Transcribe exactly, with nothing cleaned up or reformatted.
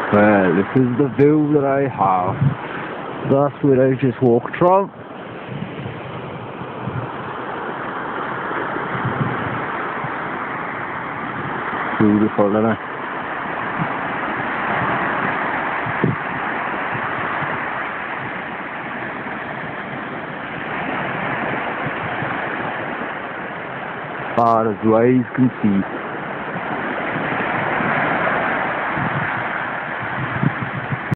Well, this is the view that I have. That's what I just walked from. Beautiful, isn't it? Far as eyes can see.